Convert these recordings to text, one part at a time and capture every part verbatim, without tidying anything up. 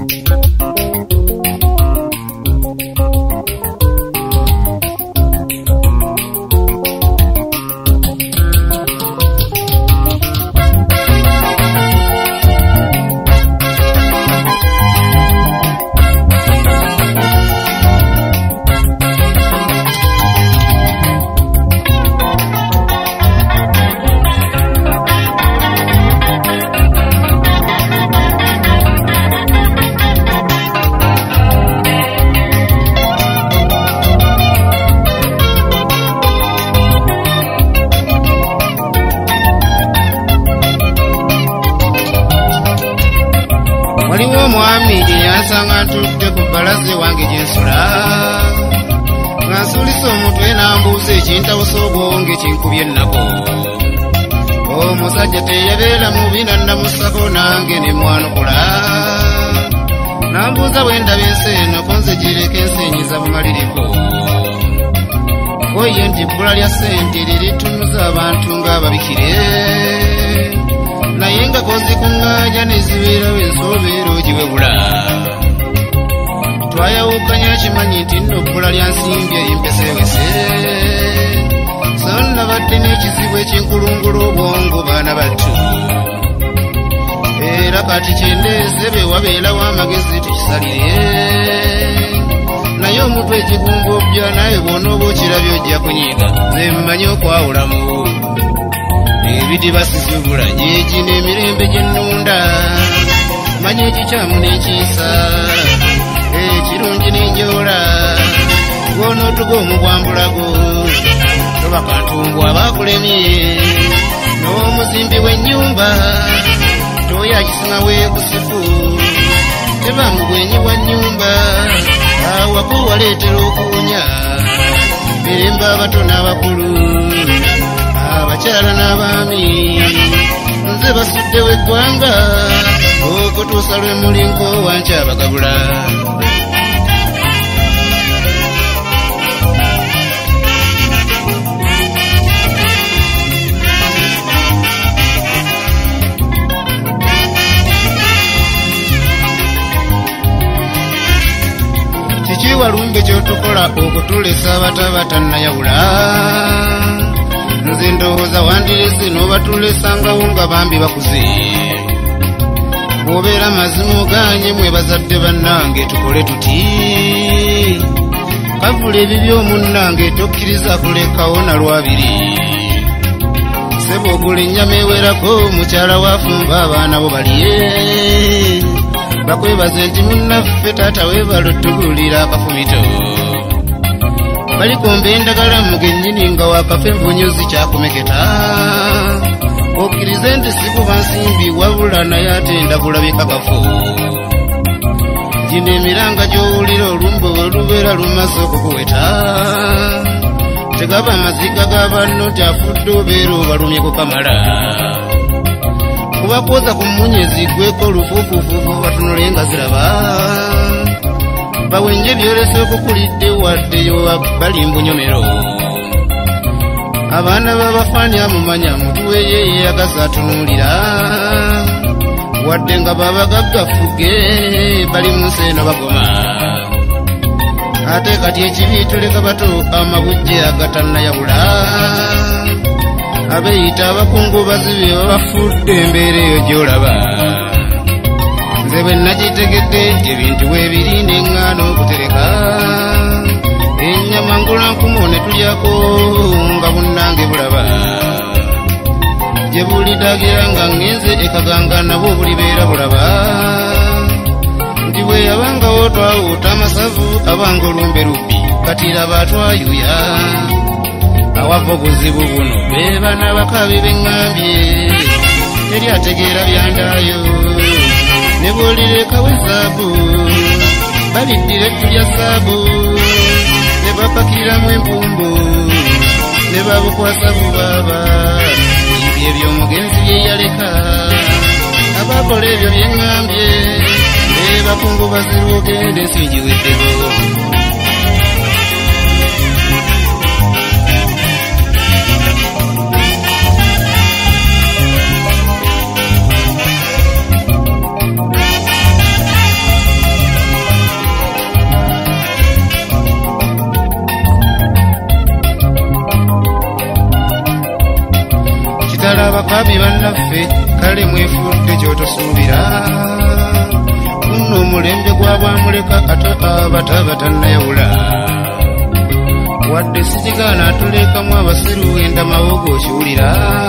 Waliwo mwami gye yansanga ntudde ku bbalaza wange gye nsula nga nsuulisa omutwe n'ambuuza ekintawusa obwonge kinkubye ennako. Omusajja teyabeera mubi nannamusako nange ne mwanukula n'ambuuza bwe ndaba ensi eno ko nze gireka ensenyiza bumaliriko. Oye nti bbula lya ssente liritunuza abantu ng'ababikire naye nga kozikuŋŋaanya ne zibeerawo ensobeera ogiwebula. Twayawukanya kimanyi nti nno bbula lya nsimbi erimpesewese so nabadde n'ekizibu ekinkulungula obwongo baana battu. Era kati kyendeeze be wabeerawo amagezi tukisalire naye omutwe ekigumbobya naye bw'onooba okirabye ojja kunyiiga ze mmanyi okwawulamu. Ebidiba sizibula nyeegi n'emirembe gy'ennunda manyi ekikyamu n'ekiisa ekirungi n'enjoola gw'onootuga omubwambulago toba kantumbwa abaakulemye n'omuzimbi w'ennyumba toya akisima weekusifu teba mu bwenyi bwa nnyumba awako waleetera okuwunya mirembe abato n'abakulu abakyala n'abaami nze basuddewo eggwanga okutuusa lwe mulinko wankyabagabula. Kiki walumbe ky'otukola okutulesa abatabata nnayawula? Nze ndowooza wandirese n'obatulessangawo nga bambi bakuze. Bw'obeera mazima oganye mwe bazadde bannange tukole tuti kavula ebibi omunnange tokkiriza kulekawo na lwabiri. Ssebo ogula ennyama ewerako mukyala wafumba abaana bo balye bakwebaze nti munnaffe taata weebala ottugulira akafumito. Balikomba endagala mugennyini nga wakafa envunyozi kyakumeketa okkirize nti sikuba nsimbi wabula naye ate ndagulabika kafo. Gino emiranga gy'owulira olumbe bwe lubeera lumaze okukuweta tegaba amaziga g'abanno gyafudde obeera obalumye ku kamala. Kuba kwoza ku mmunyezi gweko lufuufuufuufu batunule nga ziraba bawenje byolese okukulidde waddeyo bali mbunyomero. Abaana b'abafaani amumanya mutuwe yeeyagaza atunuulira wadde nga babagaggafuge bali mu nsi eno bagoma. Ate kati ekibi tuleka bato amabujje agatannayawula abeeyita abakungubazi be babafudde embeera eyo gy'olaba. Nze bwe nakitegedde ebintu weebiri n'eŋŋaano okutereka ennyama ngulankumu ne tulyako nga bunnange bulaba. Gye bulidagira nga ngenze ekaganga nabwo bulibeera bulaba nti bwe yabangawo twawuuta amasavu abanga olumbe lubbi kati laba twayuya. Awava obuzibu buno be baana bakabi beŋŋambye teri ategeera byandaayo ne bw'olirekawo ezaabu babiddira ettu lya zzaabu ne bapakiramu empumbu ne babukwasa bubaaba. Ebyo eby'omugenzi bye yaleka abakola ebyo bye ŋŋambye be bakungubazi lw'ogenda ensingi weddeko. omulembe gwabwamuleka ate abataba tannayawula wadde sikigaana atulekamu abasiru enda mawogo okiwulira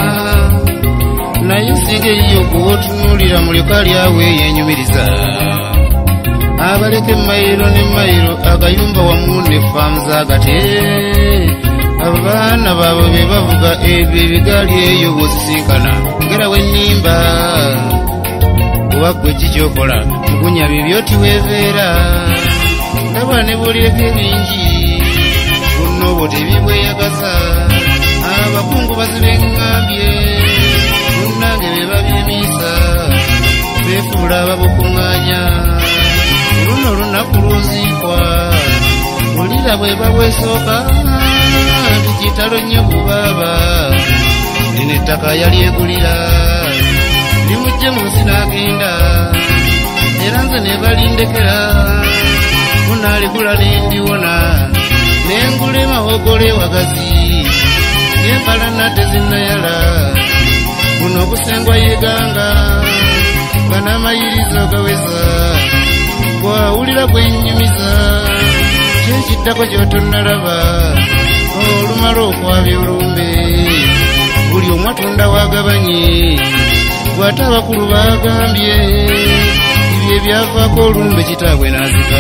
naye singa eyiyo kuwotunuulira muleka lyawe yenyumiriza abaleka emayiro n'emayiro agayumba wamu ne faamu zagate abaana baabwe be bavuga ebyo ebigaali eyo bwosisinkana ngera wennimba oba ggwe kikyokola mugunya bibyo tiweeveera ndaba ne bwolireko ebingi buno bwo tebibweyagaza abakungu bazibeŋŋambye munnange be babyemiisa beefuula ababukuŋŋaanya luno olunaku lwoziikwa bulira bwe babwesooka nti kitalo nnyo bubaaba lino ettaka yalyegulira limujje mu nsi n'agenda era nze ne balindekera munaaligula nendiwona nengula emawogole wagazi n'empalana tezinnayala buno obusengwa yeganga banamayiriza ogaweza bwawulira gwennyumiza kyekiddako kyotonnalaba olumala okwabya olumbe buli omu atunda wagabanye bw'ate abakulu bagambye ibyo ebyavaako olumbe kitaabwe n'azika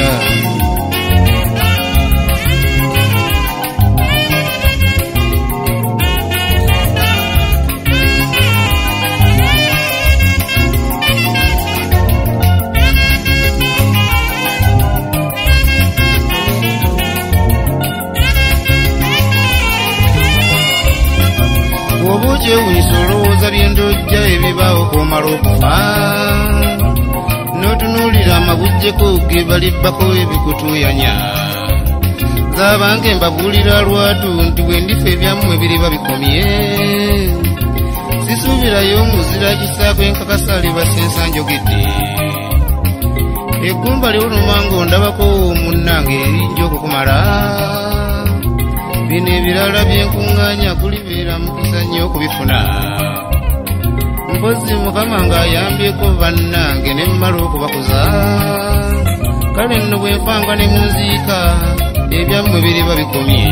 obukyewunyisa olowooza byendojja ebibaawo komala okufa n'otunuulira amabujjeko ge balibbako ebikutuyanya zaabange mbabuulira lwatu nti bwe ndifa ebyammwe biriba bikomye sisuubirayo muzira kisaako enkakasa libasa njogedde eggumba liwuluma ng'ondabako munnange erinja okukumala bino ebirala byenkuŋŋaanya kulibeera mukisa nnyo okubifuna mpozi mukama ng'ayambyeko bannange ne mmala okubakuza kale nno bwe nfanga ne munziika ebyammwe biriba bikomye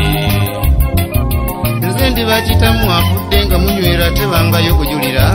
nze ndibakitamu afudde nga munywera tebangayo kujulira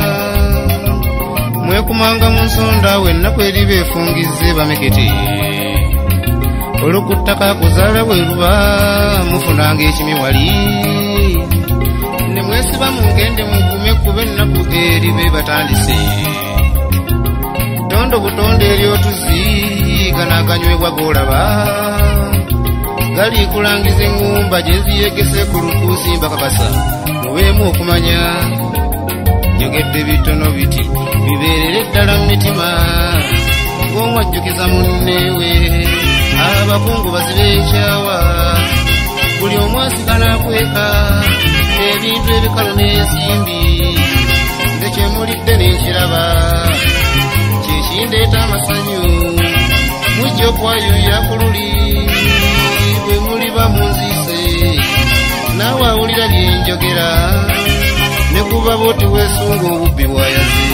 mwekumanga mu nsonda we ennaku eriba efungizze bamekete olukuttaka kuzaala bwe luba mufunanga ekimiwali ne mwesiba mungende mukume kuba ennaku eribe batandise tondo butonde eryotuzi ganaaganywebwa golaba gali kulangiza eŋŋumba gye ziyegese ku lukuusi mbakakasa mubeemu okumanya njogedde bitono biti bibeerere ddala mu mitima ng'omwajjukiza munneewe abakungu bazibe ekyawa buli omu asigala akweka ebintu ebikalu n'ensimbi nze kyemulidde n'enkiraba kyekindeeta amasanyu mujja okwayuya ku luli bwe muliba munziise naawe awulira byenjogera ne kuba booti weesunga obubbi bwayaze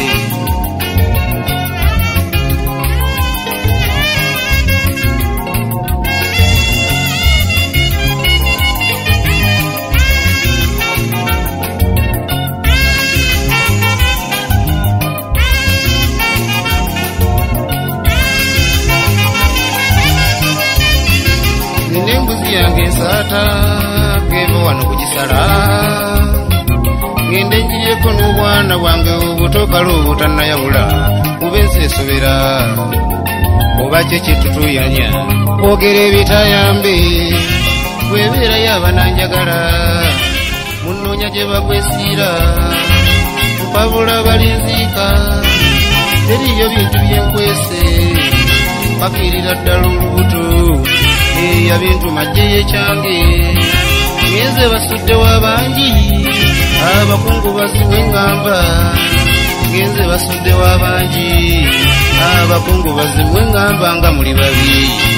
n'embuzi yange ensaata geva wano kugisala ngende ngiryeko n'obwana bwange obutokala obutannayabula bube nseesobera oba kye kyetutuyanya kwogera ebitayambe bwebeerayo abananjagala munnoonya gye bagwesiira mpabula balinziika teriyo bintu byenkwese bakirira ddala olubuto eya bintu majje yekyange ngenze basudde w'abangi abakungu baziwe ngamba ngenze basudde w'abangi abakungu baziwe ngamba nga muli babi